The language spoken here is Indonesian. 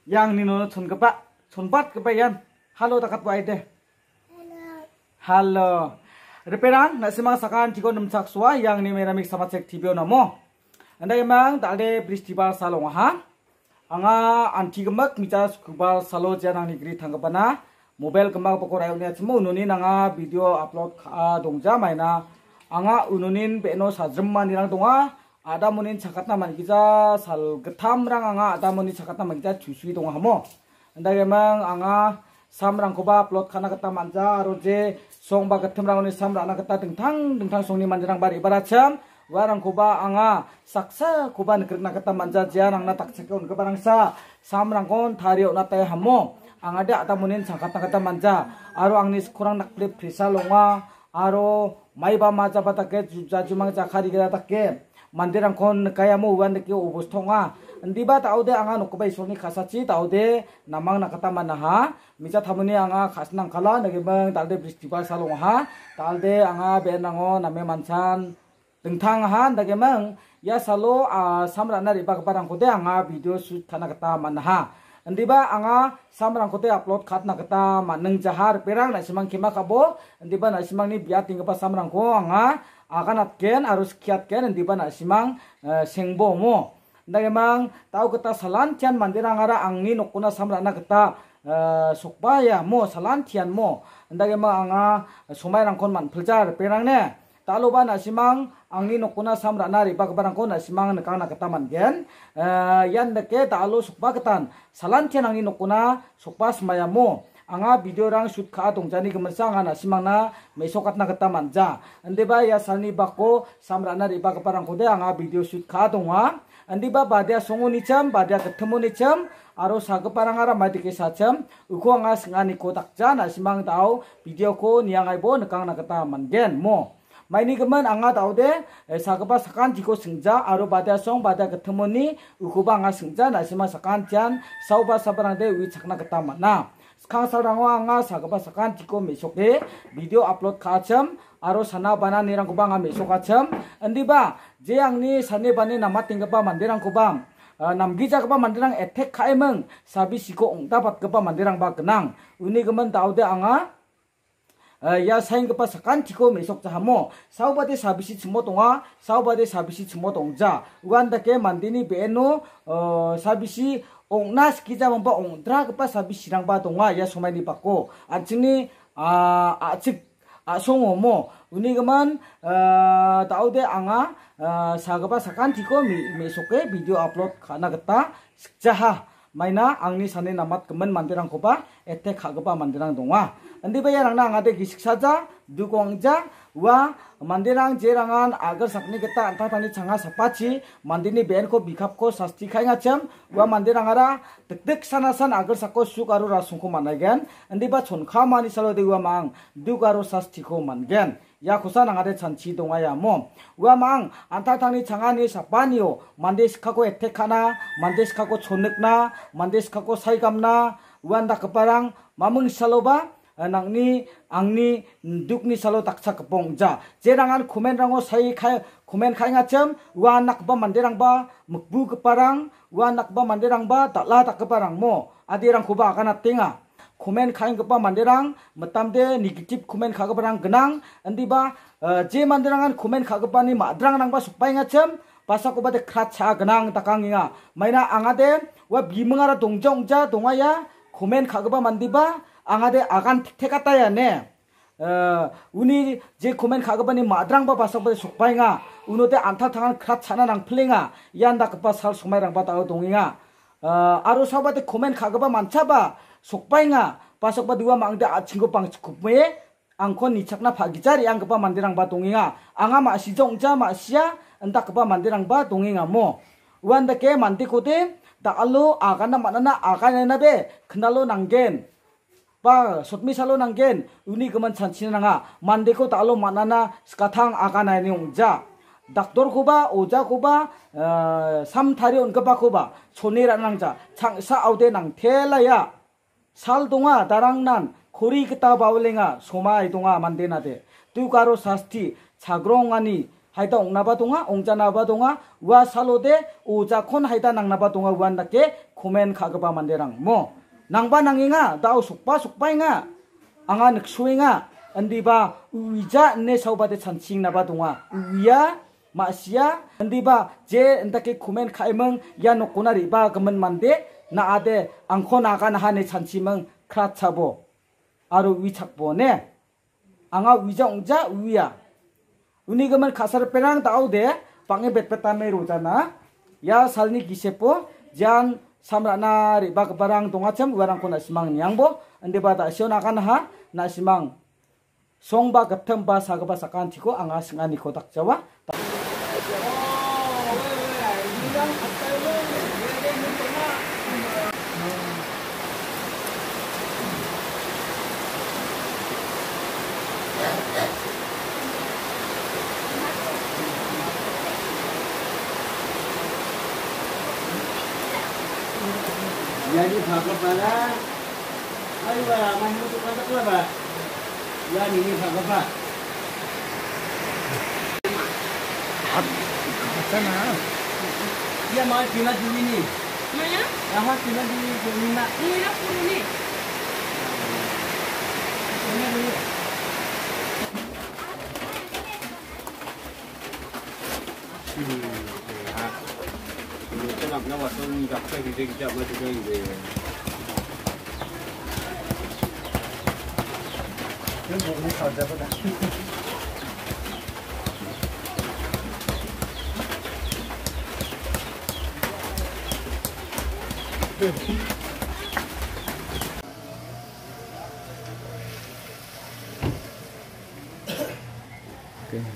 yang nino sonbat kepayan. Halo takat buai deh. Halo. Reperan nasimang sakan tiko nemsak suah yang ni meramik sama cek tibio namo. Anda emang tak ada peristiwa salong ha. Anga anti gemak mica kubal salo janang negeri tanggapana. Mobile kemak pokok rayunya semua ununin anga video upload dongja maina. Anga ununin beno sajemman dirang donga. Ada munin cakatna man kita sal getam rang anga ada munin cakatna man kita jusui donga hamo. Anda emang anga samrang koba upload kana kata manja aroje song ba getem rang ni samra na kata dengtang song ni manjarang bari baracam warang koba anga saksa koba nekrna kata manja jian ang na taksekon ke barangsa samrang kon tario na tay hamo anga ada munin cakatna kata manja aro ang ni kurang nakle prisa longa aro mai ba maja batake jumang jakari kita take mandirang kon kaya mo wan deki ubus tonga ndiba taude anga nokobai soni khasachi taude namang nakata manaha misa thamuni anga khasnang kala nagebang talde peristiwa salong ha talde anga benango name mansan dengtang ha nagemang ya salo samrana riba keparang kode anga video shoot kana kata manaha ndiba anga samrang kote upload khatna kata maneng jahar perang na simang kima kabo ndiba na simang ni biat tingpa samrang ko anga akan atken harus kiatken ndiba na simang sengbo mo ndak emang tahu kata salantian mandirang ara angni nokuna samrana kata sokbaya mo salantian mo ndak emang anga somairang kon man peljar perang ne taloba na simang angni nokuna samrana riba kebarang kon na simang nekana kata mangen yan deke talo sokba ketan salantian angni nokuna sokba semaya mo anga video rang shoot ka dongjani gemersang ana simangna mesokatna kata manja ndeba ya salni bako samrana riba keparang kode anga video shoot ka donga ndiba badia songoni cham badia ketemoni cham aro sageparang ara madike sacham uko anga singani ko takja na simang tau video ko niangai bo nekangna kata mangen mo maini gemen anga taude sageba sakan jiko sengja aro badia song badia ketemoni uko ba anga sengja na simang sakan jan sauba sabarang de wi chakna kata mana kang sarangwa anga sagaba sakan jiko mesoke video upload kacham aro sana bana nirang kubang ame sokacham ndiba je angni sane bane nama tinggapa mandirang kubang namgija kapa mandirang etek kaemeng sabi siko ongdapat kapa mandirang ba kenang uni gemen taude anga ya saing kapa sakan jiko mesok jahamo saubade sabisi cemo tonga saubade sabisi cemo tongja uandake mandini beno sabisi ongnas kita mampa ongdra kapa sabisi sirang ba tonga ya somai ni pako anjini acik songo mo uni geman taude anga sagaba sakan tiko mesoke video upload kana kata jaha maina angni sane namat kemen mandirang kopa etek khagaba mandirang donga andi baya rangna angade gisik saja dukongja wa mandirang jerangan agar sakni kata anta tani changa sapachi mandini ben ko bikap ko sasti khainga cham wa mandirang ara dek sanasan agar sako suk aru rasung ko managen andi ba chonka mani salo dewa mang duk aru sasti ko mangen ya kusan angade chanchi donga ya mo wa mang anta tani changani sapaniyo mande sikako etek khana mande sikako chonekna mande sikako saigamna wanda keparang mamung saloba nangni angni dukni salo taksa kepongja jerangan komen rango sai khai komen khai ngacem wa nak ba manderang ba mukbu keparang wa nak ba manderang ba takla tak keparang mo adirang kuba kana tenga komen khai kepa manderang metamde negatif komen kha keparang genang andi ba je manderangan komen kha kepani madrang nang ba supai ngacem pasa ko bade kratcha genang takanginga maina angade wa bimengara dongjongja dongaya komen kha kepa mandiba angade agan tekataya ne uni je komen khagabani madrang ba basakba sokpainga unote anta tangan krat chana nang plenga yanda kapa sal somairang ba tao donginga aro sabate komen khagaba manchaba sokpainga pasakba dua mangde achinggo pang chukupme angkon nichakna phagijari ang kapa mandirang ba donginga anga ma sijongja ma sia enta kapa mandirang ba donginga mo wanda ke mandikode da allo agana manana agana nabe knalo nanggen ba sotmi salo nanggen uni keman chanchina nanga mandeko talo manana skathang agana ni ongja doktor koba oja koba samthari onkaba koba sonera nangja changsa aude nang thelaya sal donga darangnan khori kita bawlenga somai donga mandenade tu karo sasti chagrongani haida ongnaba donga ongjanaba donga ua salode ujakon haida nangnaba donga uan dake komen kagaba manderang mo nangba nanginga dao sukpa anga niksuinga andiba uija ne saubade chansing naba donga uya masia andiba je endake komen kaimeng ya nokona riba gemen mande na ade angko naga naha ne chanchimeng kratchabo aru wichakbo ne anga wija ongja uya uni gemen kasar perang daude pange betpetame rojana ya salni gisepo jan samrana riba kebarang dongacem warang kona simang nyangbo andiba da sio naga naha na simang songba gaptemba sagaba sakan tiko anga singani kodak jawa Jadi Bhagavat वाला ayo ba mahmu tu kata apa ba ya ini Bhagavat sana dia mau pindah dulu ini mana ahak pindah dulu ini nak ini nak puluh ni pindah dulu Kenapa nak waktu ni tak pergi kerja macam tu ni? Kan boleh saja pada. Okay.